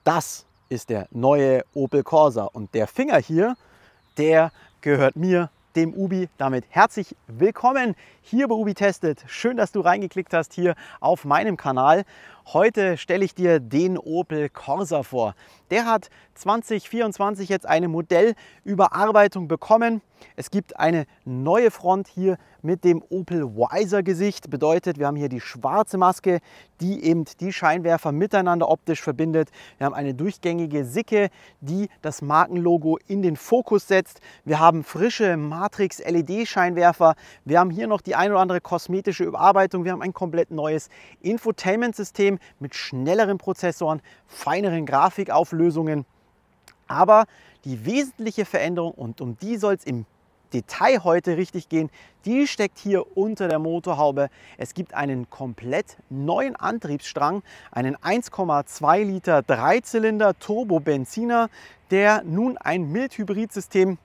Das ist der neue Opel Corsa und der Finger hier, der gehört mir, dem Ubi. Damit herzlich willkommen hier bei Ubi Testet. Schön, dass du reingeklickt hast hier auf meinem Kanal. Heute stelle ich dir den Opel Corsa vor. Der hat 2024 jetzt eine Modellüberarbeitung bekommen. Es gibt eine neue Front hier mit dem Opel Wiser Gesicht. Bedeutet, wir haben hier die schwarze Maske, die eben die Scheinwerfer miteinander optisch verbindet. Wir haben eine durchgängige Sicke, die das Markenlogo in den Fokus setzt. Wir haben frische Matrix LED-Scheinwerfer. Wir haben hier noch die ein oder andere kosmetische Überarbeitung. Wir haben ein komplett neues Infotainment-System mit schnelleren Prozessoren, feineren Grafikauflösungen. Aber die wesentliche Veränderung, und um die soll es im Detail heute richtig gehen, die steckt hier unter der Motorhaube. Es gibt einen komplett neuen Antriebsstrang, einen 1,2 Liter Dreizylinder Turbo-Benziner, der nun ein Mild-Hybrid-System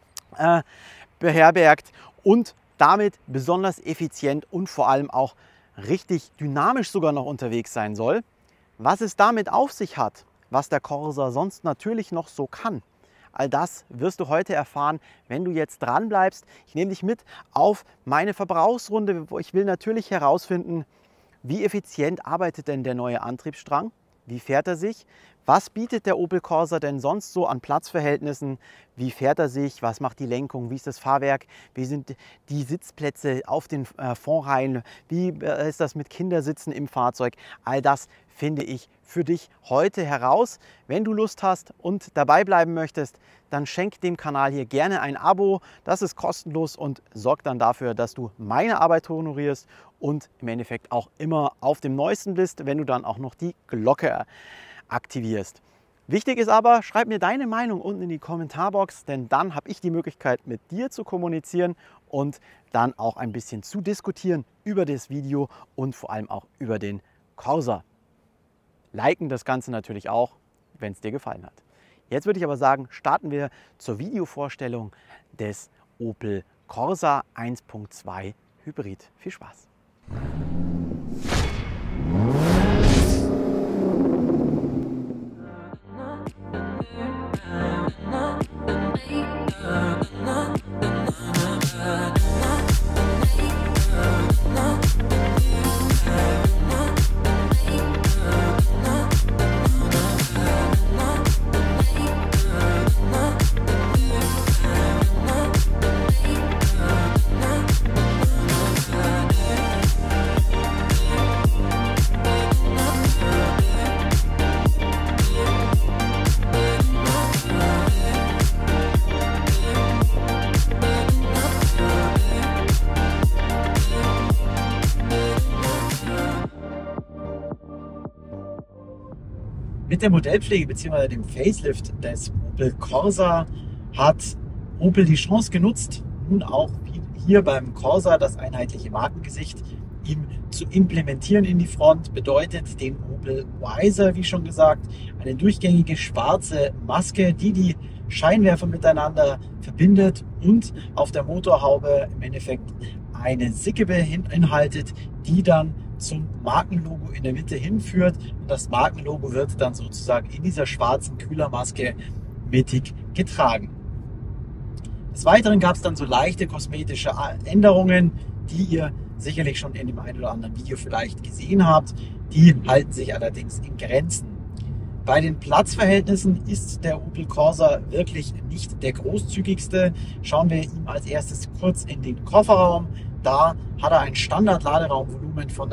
beherbergt und damit besonders effizient und vor allem auch richtig dynamisch sogar noch unterwegs sein soll. Was es damit auf sich hat, was der Corsa sonst natürlich noch so kann, all das wirst du heute erfahren, wenn du jetzt dran bleibst. Ich nehme dich mit auf meine Verbrauchsrunde. Ich will natürlich herausfinden, wie effizient arbeitet denn der neue Antriebsstrang? Wie fährt er sich? Was bietet der Opel Corsa denn sonst so an Platzverhältnissen? Wie fährt er sich? Was macht die Lenkung? Wie ist das Fahrwerk? Wie sind die Sitzplätze auf den Frontreihen? Wie ist das mit Kindersitzen im Fahrzeug? All das finde ich für dich heute heraus. Wenn du Lust hast und dabei bleiben möchtest, dann schenk dem Kanal hier gerne ein Abo. Das ist kostenlos und sorgt dann dafür, dass du meine Arbeit honorierst und im Endeffekt auch immer auf dem Neuesten bist, wenn du dann auch noch die Glocke aktivierst. Wichtig ist aber, schreib mir deine Meinung unten in die Kommentarbox, denn dann habe ich die Möglichkeit, mit dir zu kommunizieren und dann auch ein bisschen zu diskutieren über das Video und vor allem auch über den Corsa. Liken das Ganze natürlich auch, wenn es dir gefallen hat. Jetzt würde ich aber sagen, starten wir zur Videovorstellung des Opel Corsa 1.2 Hybrid. Viel Spaß! Mit der Modellpflege bzw. dem Facelift des Opel Corsa hat Opel die Chance genutzt, nun auch hier beim Corsa das einheitliche Markengesicht ihm zu implementieren in die Front. Bedeutet den Opel Wiser, wie schon gesagt, eine durchgängige schwarze Maske, die die Scheinwerfer miteinander verbindet und auf der Motorhaube im Endeffekt eine Sicke beinhaltet, die dann zum Markenlogo in der Mitte hinführt. Und das Markenlogo wird dann sozusagen in dieser schwarzen Kühlermaske mittig getragen. Des Weiteren gab es dann so leichte kosmetische Änderungen, die ihr sicherlich schon in dem einen oder anderen Video vielleicht gesehen habt. Die halten sich allerdings in Grenzen. Bei den Platzverhältnissen ist der Opel Corsa wirklich nicht der großzügigste. Schauen wir ihm als erstes kurz in den Kofferraum. Da hat er ein Standard-Laderaumvolumen von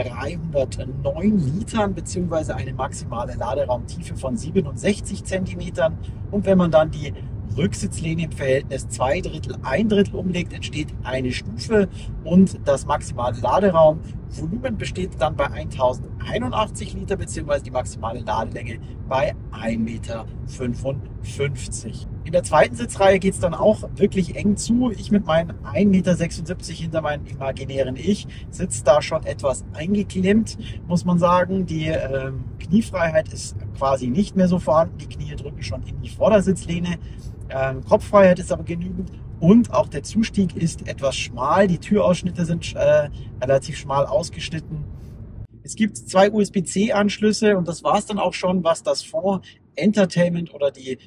309 Litern bzw. eine maximale Laderaumtiefe von 67 cm. Und wenn man dann die Rücksitzlehne im Verhältnis 2/3, 1/3 umlegt, entsteht eine Stufe und das maximale Laderaumvolumen besteht dann bei 1081 Liter bzw. die maximale Ladelänge bei 1,55 Meter. In der zweiten Sitzreihe geht es dann auch wirklich eng zu. Ich mit meinen 1,76 Meter hinter meinem imaginären Ich sitze da schon etwas eingeklemmt, muss man sagen. Die Kniefreiheit ist quasi nicht mehr so vorhanden. Die Knie drücken schon in die Vordersitzlehne. Kopffreiheit ist aber genügend und auch der Zustieg ist etwas schmal. Die Türausschnitte sind relativ schmal ausgeschnitten. Es gibt 2 USB-C-Anschlüsse und das war es dann auch schon, was das Fond-Entertainment oder die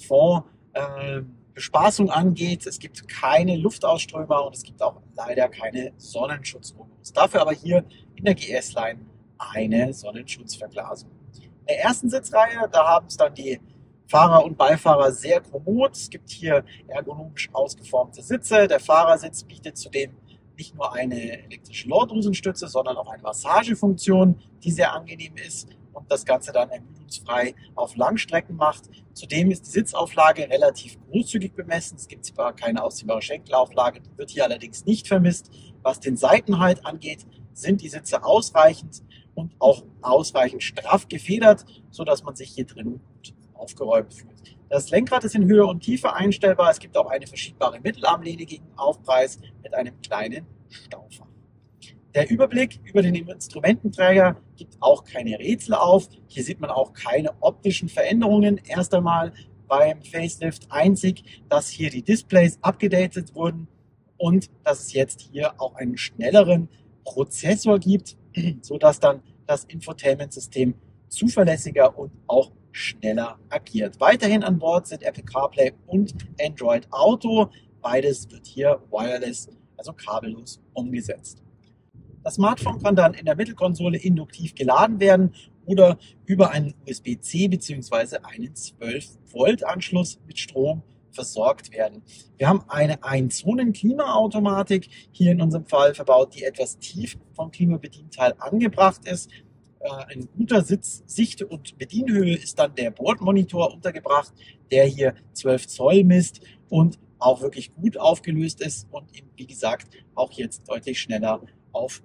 Fond-Bespaßung angeht. Es gibt keine Luftausströmer und es gibt auch leider keine Sonnenschutzlogos. Dafür aber hier in der GS-Line eine Sonnenschutzverglasung. In der ersten Sitzreihe, da haben es dann die Fahrer und Beifahrer sehr kommod. Es gibt hier ergonomisch ausgeformte Sitze. Der Fahrersitz bietet zudem nicht nur eine elektrische Lordosenstütze, sondern auch eine Massagefunktion, die sehr angenehm ist und das Ganze dann ermüdungsfrei auf Langstrecken macht. Zudem ist die Sitzauflage relativ großzügig bemessen. Es gibt zwar keine ausziehbare Schenkelauflage, die wird hier allerdings nicht vermisst. Was den Seitenhalt angeht, sind die Sitze ausreichend und auch ausreichend straff gefedert, sodass man sich hier drin gut aufgeräumt fühlt. Das Lenkrad ist in Höhe und Tiefe einstellbar. Es gibt auch eine verschiebbare Mittelarmlehne gegen Aufpreis mit einem kleinen Staufach. Der Überblick über den Instrumententräger gibt auch keine Rätsel auf. Hier sieht man auch keine optischen Veränderungen. Erst einmal beim Facelift einzig, dass hier die Displays abgedatet wurden und dass es jetzt hier auch einen schnelleren Prozessor gibt, sodass dann das Infotainment-System zuverlässiger und auch schneller agiert. Weiterhin an Bord sind Apple CarPlay und Android Auto. Beides wird hier wireless, also kabellos, umgesetzt. Das Smartphone kann dann in der Mittelkonsole induktiv geladen werden oder über einen USB-C bzw. einen 12-Volt-Anschluss mit Strom versorgt werden. Wir haben eine Ein-Zonen-Klimaautomatik hier in unserem Fall verbaut, die etwas tief vom Klimabedienteil angebracht ist. Ein guter Sicht- und Bedienhöhe ist dann der Bordmonitor untergebracht, der hier 12 Zoll misst und auch wirklich gut aufgelöst ist und eben, wie gesagt, auch jetzt deutlich schneller auf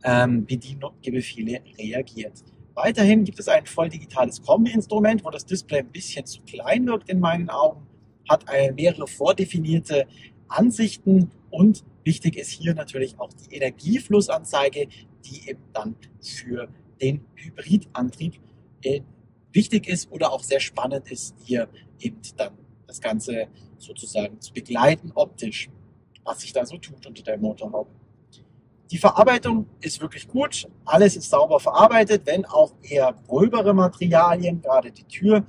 Bedienbefehle reagiert. Weiterhin gibt es ein voll digitales Kombi-Instrument, wo das Display ein bisschen zu klein wirkt in meinen Augen, hat mehrere vordefinierte Ansichten und wichtig ist hier natürlich auch die Energieflussanzeige, die eben dann für den Hybridantrieb wichtig ist oder auch sehr spannend ist, hier eben dann das Ganze sozusagen zu begleiten optisch, was sich da so tut unter der Motorhaube. Die Verarbeitung ist wirklich gut, alles ist sauber verarbeitet, wenn auch eher gröbere Materialien, gerade die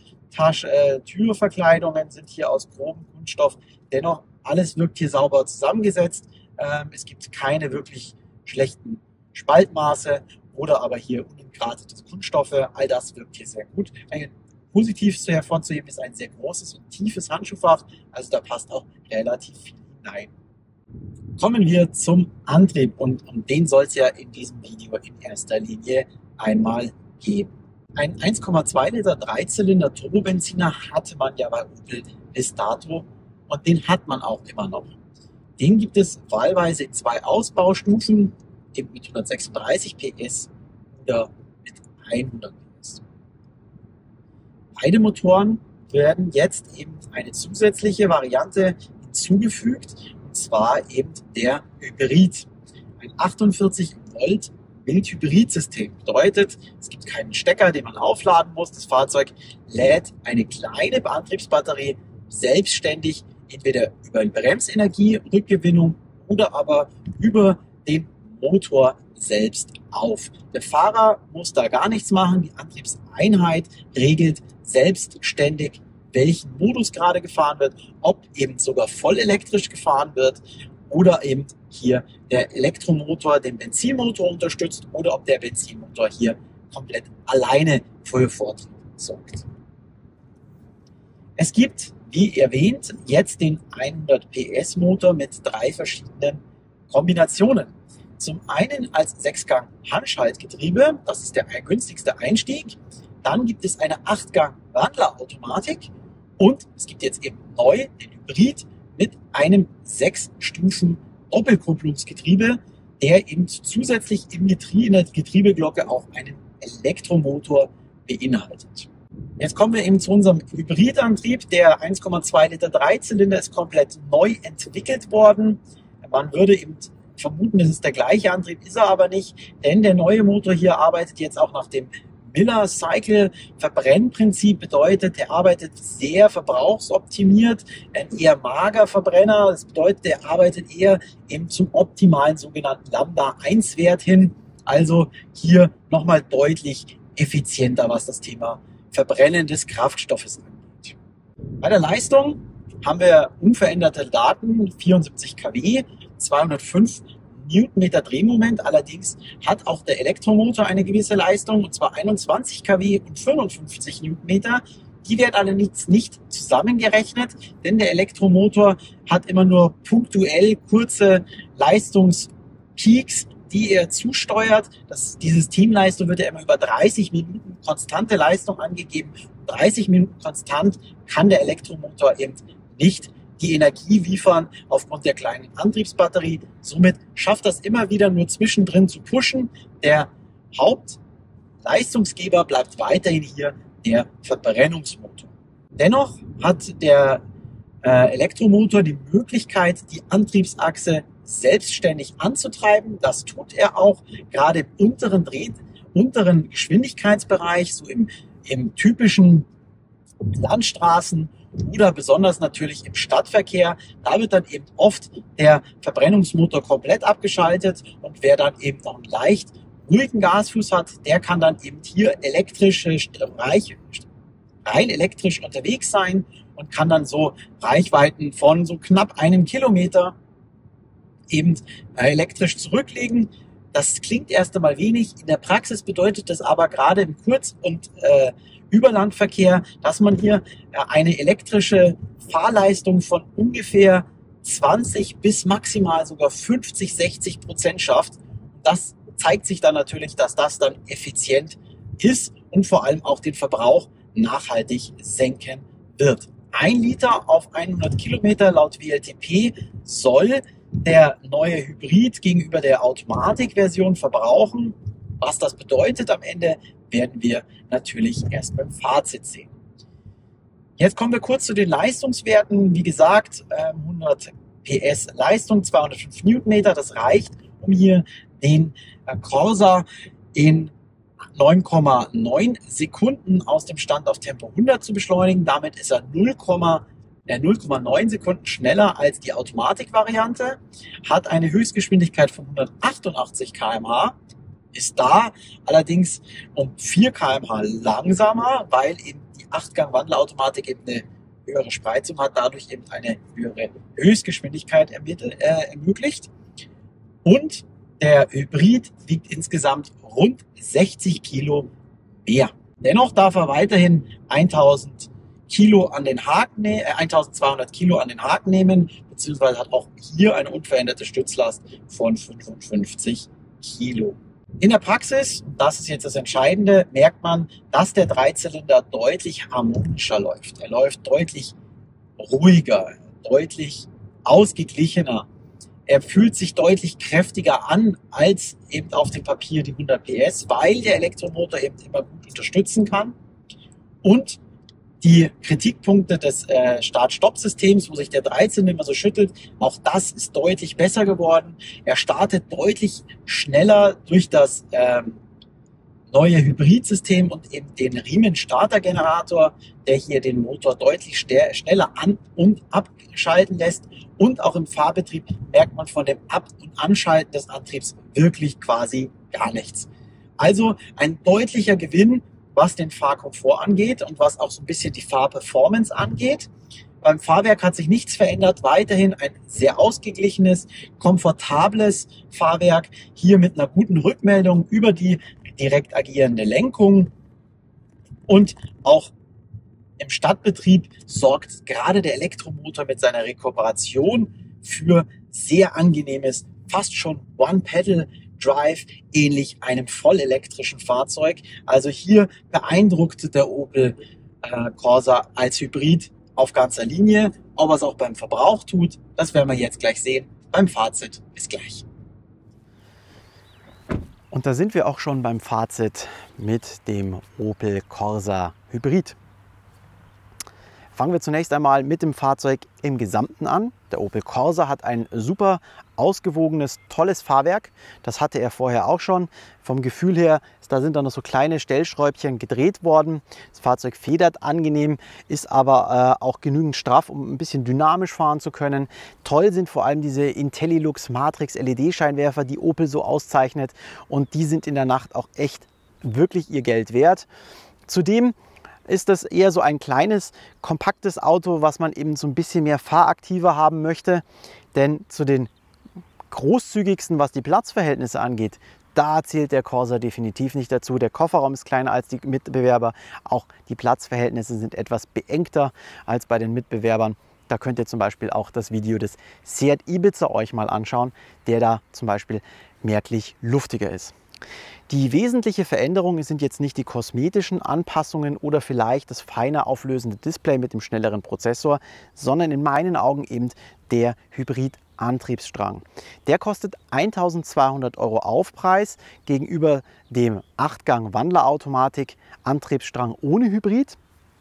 Türverkleidungen sind hier aus grobem Kunststoff, dennoch alles wirkt hier sauber zusammengesetzt. Es gibt keine wirklich schlechten Spaltmaße oder aber hier unentgratete Kunststoffe, all das wirkt hier sehr gut. Positiv hervorzuheben ist ein sehr großes und tiefes Handschuhfach, also da passt auch relativ viel hinein. Kommen wir zum Antrieb und um den soll es ja in diesem Video in erster Linie einmal gehen. Ein 1,2 Liter Dreizylinder Turbobenziner hatte man ja bei Opel bis dato und den hat man auch immer noch. Den gibt es wahlweise in 2 Ausbaustufen, eben mit 136 PS oder mit 100 PS. Beide Motoren werden jetzt eben eine zusätzliche Variante hinzugefügt, und zwar eben der Hybrid. Ein 48 Volt Mild-Hybrid-System bedeutet, es gibt keinen Stecker, den man aufladen muss. Das Fahrzeug lädt eine kleine Antriebsbatterie selbstständig, entweder über Bremsenergie, Rückgewinnung oder aber über den Motor selbst auf. Der Fahrer muss da gar nichts machen. Die Antriebseinheit regelt selbstständig, welchen Modus gerade gefahren wird, ob eben sogar voll elektrisch gefahren wird oder eben hier der Elektromotor den Benzinmotor unterstützt oder ob der Benzinmotor hier komplett alleine für Vortrieb sorgt. Es gibt, wie erwähnt, jetzt den 100 PS Motor mit 3 verschiedenen Kombinationen. Zum einen als 6-Gang Handschaltgetriebe, das ist der günstigste Einstieg. Dann gibt es eine 8-Gang Wandlerautomatik und es gibt jetzt eben neu den Hybrid mit einem 6-Stufen Doppelkupplungsgetriebe, der eben zusätzlich in der Getriebeglocke auch einen Elektromotor beinhaltet. Jetzt kommen wir eben zu unserem Hybridantrieb. Der 1,2 Liter Dreizylinder ist komplett neu entwickelt worden. Man würde eben vermuten, es ist der gleiche Antrieb, ist er aber nicht, denn der neue Motor hier arbeitet jetzt auch nach dem Miller Cycle Verbrennprinzip, bedeutet, er arbeitet sehr verbrauchsoptimiert, ein eher mager Verbrenner, das bedeutet, er arbeitet eher eben zum optimalen sogenannten Lambda 1 Wert hin Also hier nochmal deutlich effizienter, was das Thema Verbrennen des Kraftstoffes angeht. Bei der Leistung haben wir unveränderte Daten, 74 kW, 205 Newtonmeter Drehmoment. Allerdings hat auch der Elektromotor eine gewisse Leistung, und zwar 21 kW und 55 Newtonmeter. Die werden allerdings nicht zusammengerechnet, denn der Elektromotor hat immer nur punktuell kurze Leistungspeaks, die er zusteuert. Die Systemleistung wird ja immer über 30 Minuten konstante Leistung angegeben. 30 Minuten konstant kann der Elektromotor eben nicht die Energie liefern aufgrund der kleinen Antriebsbatterie. Somit schafft das immer wieder nur zwischendrin zu pushen. Der Hauptleistungsgeber bleibt weiterhin hier der Verbrennungsmotor. Dennoch hat der Elektromotor die Möglichkeit, die Antriebsachse selbstständig anzutreiben. Das tut er auch, gerade im unteren Geschwindigkeitsbereich, so im typischen Landstraßen oder besonders natürlich im Stadtverkehr. Da wird dann eben oft der Verbrennungsmotor komplett abgeschaltet, und wer dann eben noch einen leicht ruhigen Gasfluss hat, der kann dann eben hier rein elektrisch unterwegs sein und kann dann so Reichweiten von so knapp 1 Kilometer eben elektrisch zurücklegen. Das klingt erst einmal wenig. In der Praxis bedeutet das aber gerade im Kurz- und Überlandverkehr, dass man hier eine elektrische Fahrleistung von ungefähr 20 bis maximal sogar 50-60% schafft. Das zeigt sich dann natürlich, dass das dann effizient ist und vor allem auch den Verbrauch nachhaltig senken wird. 1 Liter auf 100 Kilometer laut WLTP soll der neue Hybrid gegenüber der Automatikversion verbrauchen. Was das bedeutet am Ende, werden wir natürlich erst beim Fazit sehen. Jetzt kommen wir kurz zu den Leistungswerten. Wie gesagt, 100 PS Leistung, 205 Newtonmeter, das reicht, um hier den Corsa in 9,9 Sekunden aus dem Stand auf Tempo 100 zu beschleunigen. Damit ist er 0,9 Sekunden schneller als die Automatikvariante, hat eine Höchstgeschwindigkeit von 188 km/h, ist da allerdings um 4 km/h langsamer, weil eben die 8-Gang-Wandelautomatik eben eine höhere Spreizung hat, dadurch eben eine höhere Höchstgeschwindigkeit ermöglicht. Und der Hybrid wiegt insgesamt rund 60 Kilo mehr. Dennoch darf er weiterhin 1200 Kilo an den Haken nehmen, beziehungsweise hat auch hier eine unveränderte Stützlast von 55 Kilo. In der Praxis, das ist jetzt das Entscheidende, merkt man, dass der Dreizylinder deutlich harmonischer läuft. Er läuft deutlich ruhiger, deutlich ausgeglichener. Er fühlt sich deutlich kräftiger an als eben auf dem Papier die 100 PS, weil der Elektromotor eben immer gut unterstützen kann. Und die Kritikpunkte des Start-Stopp-Systems, wo sich der Dreizylinder immer so schüttelt, auch das ist deutlich besser geworden. Er startet deutlich schneller durch das neue Hybridsystem und eben den Riemen-Starter-Generator, der hier den Motor deutlich schneller an- und abschalten lässt. Und auch im Fahrbetrieb merkt man von dem Ab- und Anschalten des Antriebs wirklich quasi gar nichts. Also ein deutlicher Gewinn, was den Fahrkomfort angeht und was auch so ein bisschen die Fahrperformance angeht. Beim Fahrwerk hat sich nichts verändert. Weiterhin ein sehr ausgeglichenes, komfortables Fahrwerk. Hier mit einer guten Rückmeldung über die direkt agierende Lenkung. Und auch im Stadtbetrieb sorgt gerade der Elektromotor mit seiner Rekuperation für sehr angenehmes, fast schon One-Pedal-Drive, ähnlich einem vollelektrischen Fahrzeug. Also hier beeindruckt der Opel Corsa als Hybrid auf ganzer Linie. Ob er es auch beim Verbrauch tut, das werden wir jetzt gleich sehen. Beim Fazit bis gleich. Und da sind wir auch schon beim Fazit mit dem Opel Corsa Hybrid. Fangen wir zunächst einmal mit dem Fahrzeug im Gesamten an. Der Opel Corsa hat ein super ausgewogenes, tolles Fahrwerk. Das hatte er vorher auch schon. Vom Gefühl her, da sind dann noch so kleine Stellschräubchen gedreht worden. Das Fahrzeug federt angenehm, ist aber auch genügend straff, um ein bisschen dynamisch fahren zu können. Toll sind vor allem diese Intellilux Matrix LED-Scheinwerfer, die Opel so auszeichnet. Und die sind in der Nacht auch echt wirklich ihr Geld wert. Zudem ist das eher so ein kleines, kompaktes Auto, was man eben so ein bisschen mehr fahraktiver haben möchte. Denn zu den großzügigsten, was die Platzverhältnisse angeht, da zählt der Corsa definitiv nicht dazu. Der Kofferraum ist kleiner als die Mitbewerber. Auch die Platzverhältnisse sind etwas beengter als bei den Mitbewerbern. Da könnt ihr zum Beispiel auch das Video des Seat Ibiza euch mal anschauen, der da zum Beispiel merklich luftiger ist. Die wesentliche Veränderung sind jetzt nicht die kosmetischen Anpassungen oder vielleicht das feiner auflösende Display mit dem schnelleren Prozessor, sondern in meinen Augen eben der Hybrid-Antriebsstrang. Der kostet 1.200 € Aufpreis gegenüber dem 8-Gang-Wandlerautomatik Antriebsstrang ohne Hybrid.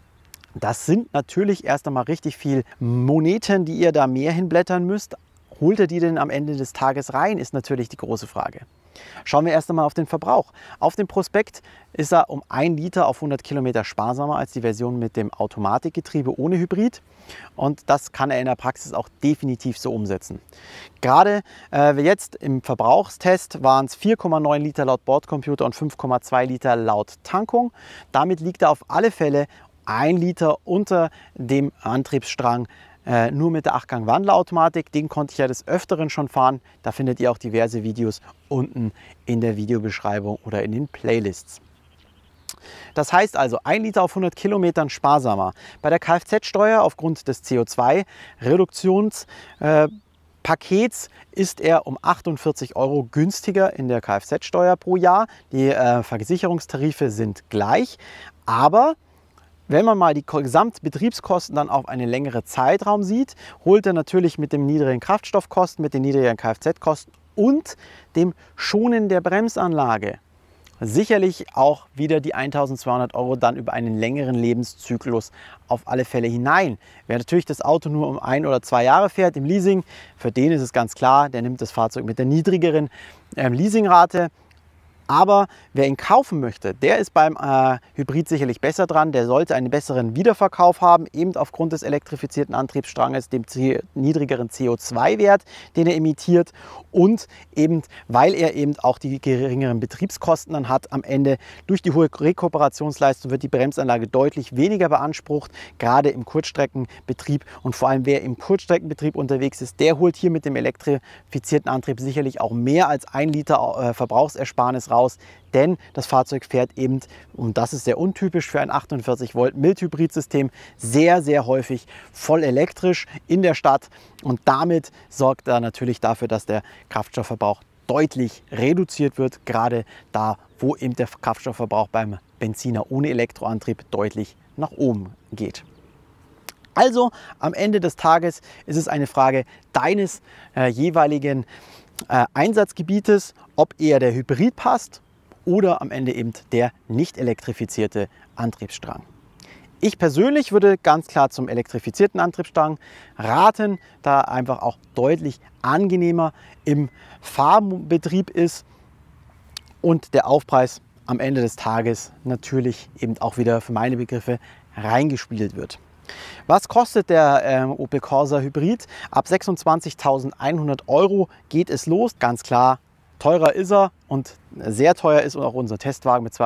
Das sind natürlich erst einmal richtig viel Moneten, die ihr da mehr hinblättern müsst. Holt ihr die denn am Ende des Tages rein, ist natürlich die große Frage. Schauen wir erst einmal auf den Verbrauch. Auf dem Prospekt ist er um 1 Liter auf 100 Kilometer sparsamer als die Version mit dem Automatikgetriebe ohne Hybrid. Und das kann er in der Praxis auch definitiv so umsetzen. Gerade jetzt im Verbrauchstest waren es 4,9 Liter laut Bordcomputer und 5,2 Liter laut Tankung. Damit liegt er auf alle Fälle 1 Liter unter dem Antriebsstrang. Nur mit der 8-Gang-Wandlerautomatik, den konnte ich ja des Öfteren schon fahren. Da findet ihr auch diverse Videos unten in der Videobeschreibung oder in den Playlists. Das heißt also 1 Liter auf 100 Kilometern sparsamer. Bei der Kfz-Steuer aufgrund des CO2-Reduktionspakets ist er um 48 € günstiger in der Kfz-Steuer pro Jahr. Die Versicherungstarife sind gleich, aber wenn man mal die Gesamtbetriebskosten dann auf einen längeren Zeitraum sieht, holt er natürlich mit dem niedrigen Kraftstoffkosten, mit den niedrigen Kfz-Kosten und dem Schonen der Bremsanlage sicherlich auch wieder die 1.200 € dann über einen längeren Lebenszyklus auf alle Fälle hinein. Wer natürlich das Auto nur um 1 oder 2 Jahre fährt im Leasing, für den ist es ganz klar, der nimmt das Fahrzeug mit der niedrigeren Leasingrate. Aber wer ihn kaufen möchte, der ist beim Hybrid sicherlich besser dran. Der sollte einen besseren Wiederverkauf haben, eben aufgrund des elektrifizierten Antriebsstranges, dem niedrigeren CO2-Wert, den er emittiert und eben, weil er eben auch die geringeren Betriebskosten dann hat am Ende. Durch die hohe Rekuperationsleistung wird die Bremsanlage deutlich weniger beansprucht, gerade im Kurzstreckenbetrieb. Und vor allem wer im Kurzstreckenbetrieb unterwegs ist, der holt hier mit dem elektrifizierten Antrieb sicherlich auch mehr als 1 Liter Verbrauchsersparnis raus, denn das Fahrzeug fährt eben, und das ist sehr untypisch für ein 48 Volt Mildhybridsystem, sehr, sehr häufig voll elektrisch in der Stadt und damit sorgt er natürlich dafür, dass der Kraftstoffverbrauch deutlich reduziert wird, gerade da, wo eben der Kraftstoffverbrauch beim Benziner ohne Elektroantrieb deutlich nach oben geht. Also am Ende des Tages ist es eine Frage deines jeweiligen Einsatzgebietes, ob eher der Hybrid passt oder am Ende eben der nicht elektrifizierte Antriebsstrang. Ich persönlich würde ganz klar zum elektrifizierten Antriebsstrang raten, da einfach auch deutlich angenehmer im Fahrbetrieb ist und der Aufpreis am Ende des Tages natürlich eben auch wieder für meine Begriffe reingespielt wird. Was kostet der Opel Corsa Hybrid? Ab 26.100 € geht es los. Ganz klar, teurer ist er und sehr teuer ist auch unser Testwagen mit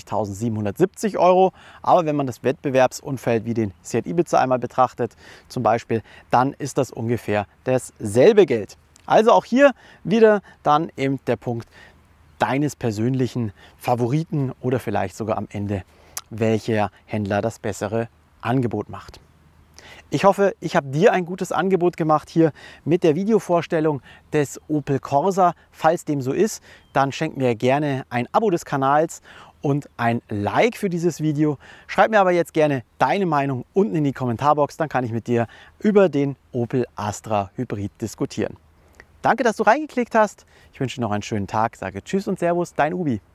32.770 €. Aber wenn man das Wettbewerbsumfeld wie den Seat Ibiza einmal betrachtet, zum Beispiel, dann ist das ungefähr dasselbe Geld. Also auch hier wieder dann eben der Punkt deines persönlichen Favoriten oder vielleicht sogar am Ende, welcher Händler das bessere Angebot macht. Ich hoffe, ich habe dir ein gutes Angebot gemacht hier mit der Videovorstellung des Opel Corsa. Falls dem so ist, dann schenk mir gerne ein Abo des Kanals und ein Like für dieses Video. Schreib mir aber jetzt gerne deine Meinung unten in die Kommentarbox, dann kann ich mit dir über den Opel Astra Hybrid diskutieren. Danke, dass du reingeklickt hast. Ich wünsche dir noch einen schönen Tag, sage Tschüss und Servus, dein Ubi.